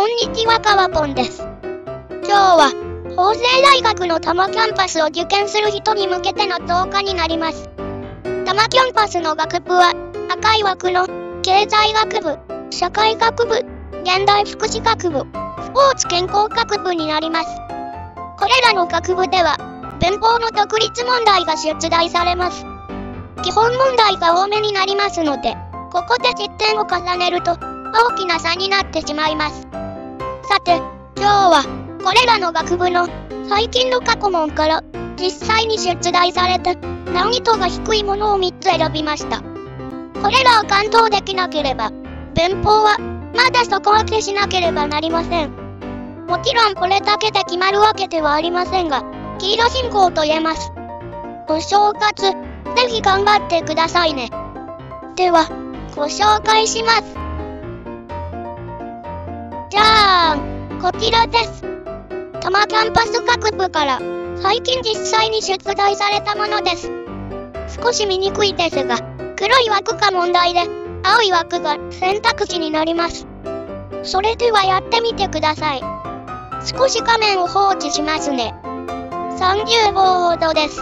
こんにちは、かわぽんです。今日は、法政大学の多摩キャンパスを受験する人に向けての動画になります。多摩キャンパスの学部は、赤い枠の経済学部、社会学部、現代福祉学部、スポーツ健康学部になります。これらの学部では、文法の独立問題が出題されます。基本問題が多めになりますので、ここで実践を重ねると、大きな差になってしまいます。さて、今日は、これらの学部の最近の過去問から実際に出題された難易度が低いものを3つ選びました。これらを完登できなければ、文法はまだ底上げしなければなりません。もちろんこれだけで決まるわけではありませんが、黄色信号と言えます。お正月、ぜひ頑張ってくださいね。では、ご紹介します。じゃあ、こちらです。多摩キャンパス学部から最近実際に出題されたものです。少し見にくいですが、黒い枠が問題で、青い枠が選択肢になります。それではやってみてください。少し画面を放置しますね。30秒ほどです。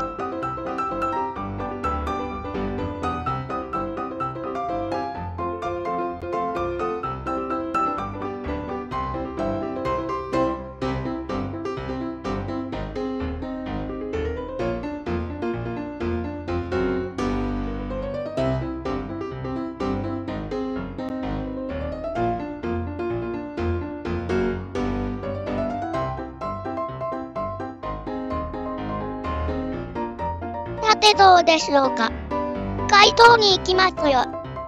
さてどうでしょうか。回答に行きますよ。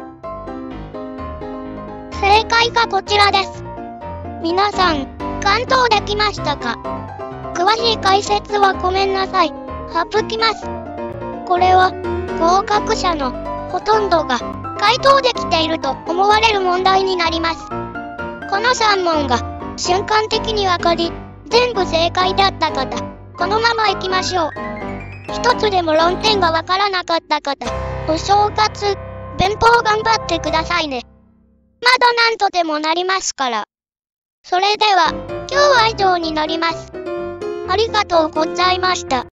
正解がこちらです。皆さん、完登できましたか？詳しい解説はごめんなさい。省きます。これは、合格者のほとんどが回答できていると思われる問題になります。この3問が瞬間的にわかり、全部正解だった方、このまま行きましょう。一つでも論点がわからなかった方、お正月、文法頑張ってくださいね。まだ何とでもなりますから。それでは、今日は以上になります。ありがとうございました。